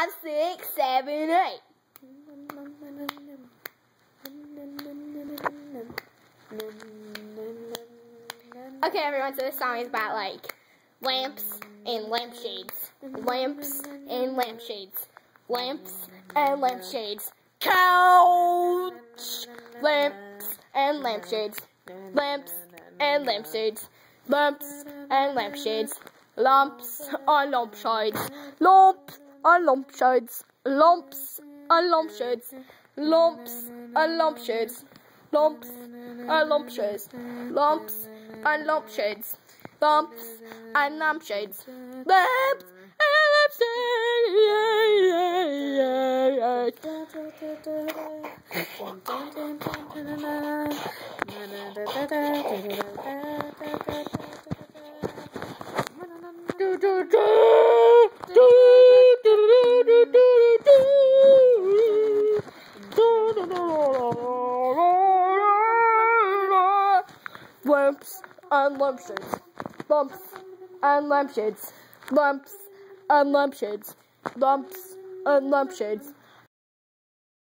5, 6, 7, 8. Okay, everyone, so this song is about, like, lamps and lampshades. Lamps and lampshades. Lamps and lampshades. Couch! Lamps and lampshades. Lamps and lampshades. Lamps and lampshades. Lamps and lampshades. Lamps and lampshades. Lamps and lampshades. Lamps and lampshades. Lamps and lampshades. Lamps and lampshades. Lamps and lampshades. Lamps and lamps and lampshades. Lamps and lampshades. Lamps and lampshades. Lamps and lampshades.